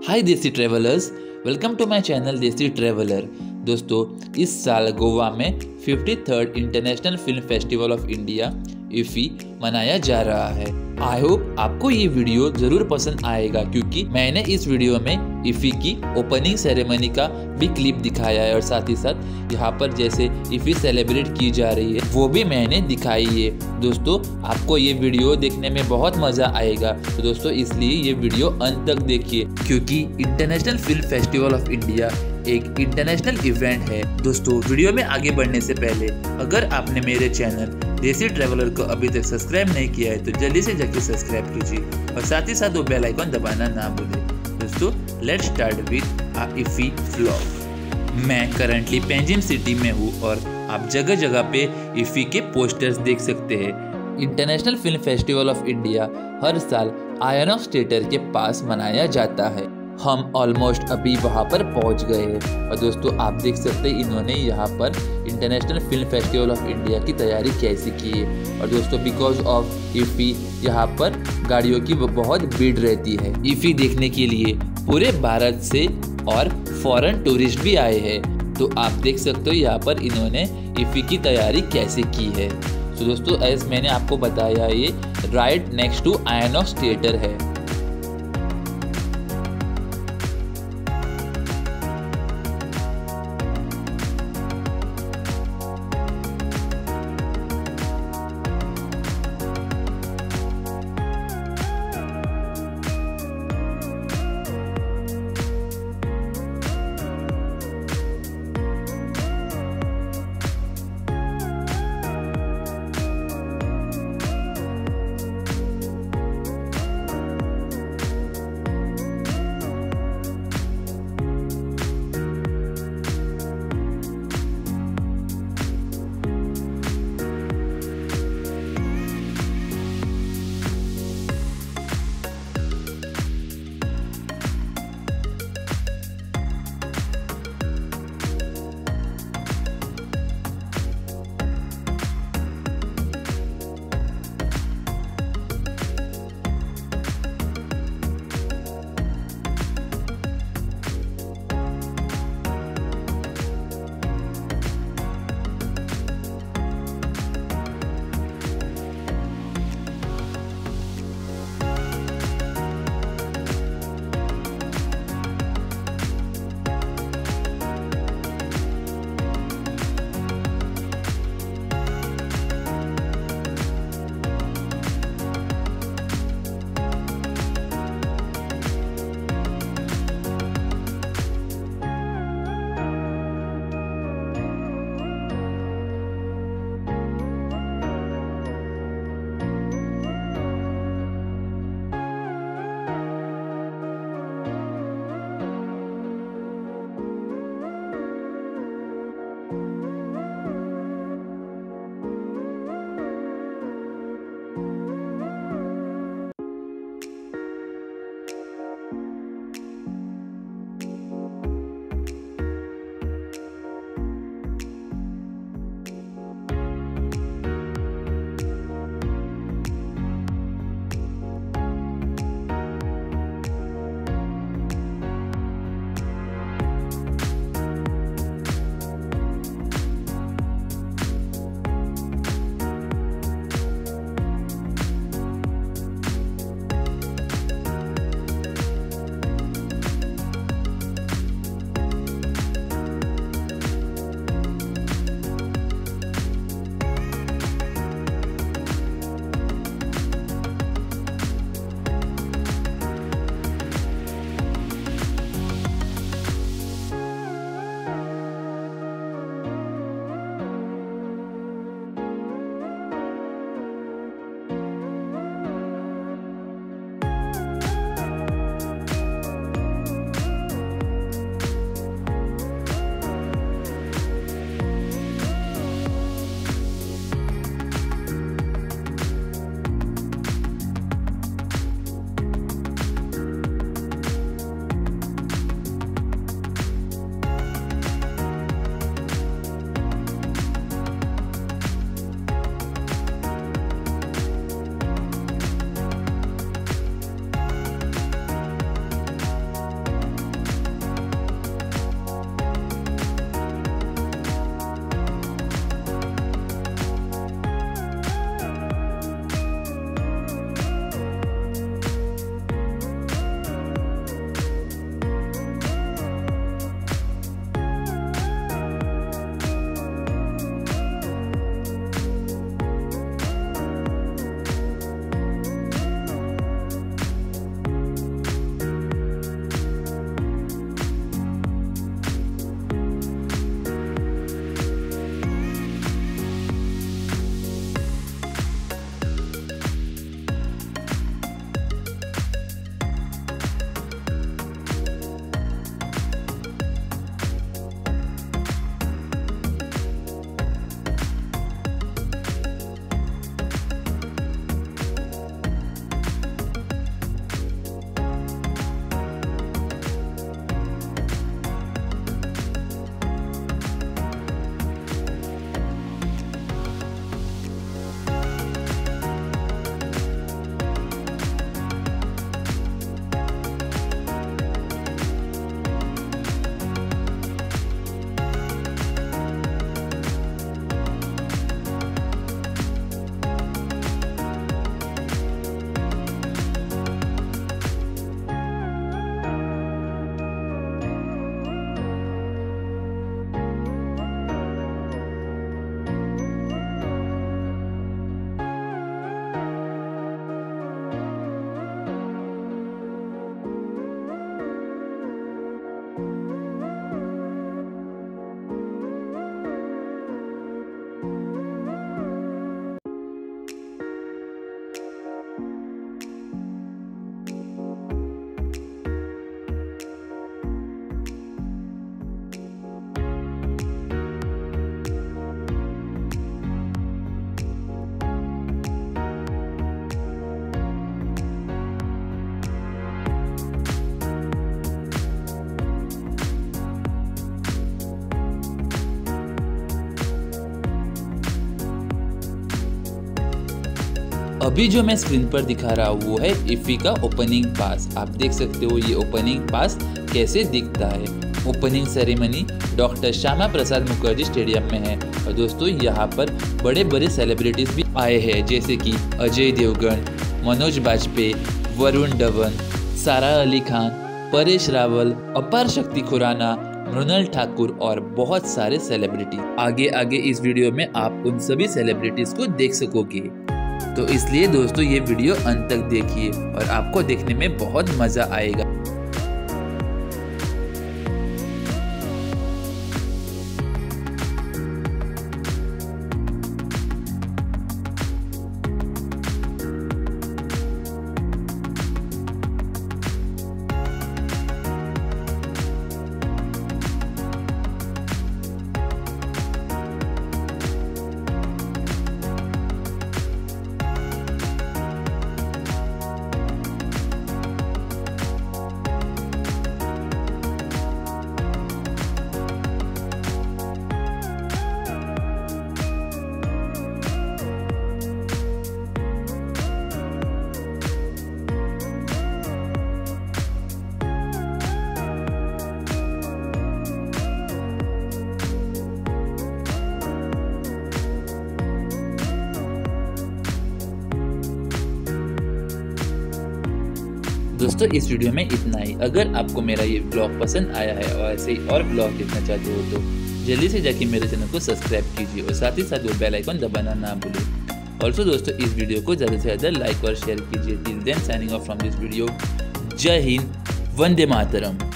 Hi desi travellers, welcome to my channel desi traveller. दोस्तों, इस साल गोवा में 53rd international film festival of India IFFI मनाया जा रहा है। आई होप आपको ये वीडियो ज़रूर पसंद आएगा, क्योंकि मैंने इस वीडियो में इफ़ी की ओपनिंग सेरेमनी का भी क्लिप दिखाया है और साथ ही साथ यहाँ पर जैसे इफ़ी सेलिब्रेट की जा रही है वो भी मैंने दिखाई है। दोस्तों, आपको ये वीडियो देखने में बहुत मज़ा आएगा, तो दोस्तों इसलिए ये वीडियो अंत तक देखिए, क्योंकि international film festival of India एक इंटरनेशनल इवेंट है। दोस्तों, वीडियो में आगे बढ़ने से पहले अगर आपने मेरे चैनल देसी ट्रैवलर को अभी तक सब्सक्राइब नहीं किया है तो जल्दी से जाके सब्सक्राइब कीजिए और साथ ही साथ वो बेल आइकन दबाना ना भूलें। दोस्तों, let's start with a IFFI vlog. मैं करंटली पेंजिम सिटी में हूँ और आप जगह जगह पे इफ़ी के पोस्टर्स देख सकते हैं। International film festival of India हर साल आयनॉक्स थिएटर के पास मनाया जाता है। हम ऑलमोस्ट अभी वहाँ पर पहुँच गए हैं और दोस्तों आप देख सकते हैं इन्होंने यहाँ पर international film festival of India की तैयारी कैसी की है। और दोस्तों, बिकॉज ऑफ इफ़ी यहाँ पर गाड़ियों की बहुत भीड़ रहती है। इफ़ी देखने के लिए पूरे भारत से और फॉरेन टूरिस्ट भी आए हैं, तो आप देख सकते हो यहाँ पर इन्होंने इफ़ी की तैयारी कैसे की है। तो दोस्तों, एज मैंने आपको बताया, ये right next to INOX theatre है। अभी जो मैं स्क्रीन पर दिखा रहा हूँ वो है इफ़ी का ओपनिंग पास। आप देख सकते हो ये ओपनिंग पास कैसे दिखता है। Opening ceremony doctor Syama Prasad Mukherjee stadium में है और दोस्तों यहाँ पर बड़े बड़े सेलिब्रिटीज भी आए हैं, जैसे कि अजय देवगन, मनोज बाजपेयी, वरुण धवन, सारा अली खान, परेश रावल, अपार शक्ति खुराना, मृणाल ठाकुर और बहुत सारे सेलिब्रिटी। आगे इस वीडियो में आप उन सभी सेलिब्रिटीज को देख सकोगे, तो इसलिए दोस्तों ये वीडियो अंत तक देखिए और आपको देखने में बहुत मजा आएगा। दोस्तों इस वीडियो में इतना ही। अगर आपको मेरा ये ब्लॉग पसंद आया है और ऐसे ही और ब्लॉग देखना चाहते हो तो जल्दी से जाके मेरे चैनल को सब्सक्राइब कीजिए और साथ ही साथ वो बेल आइकन दबाना ना भूलें। ऑल्सो दोस्तों इस वीडियो को ज़्यादा से ज़्यादा लाइक और शेयर कीजिए। Till then signing off from this video. जय हिंद, वंदे मातरम।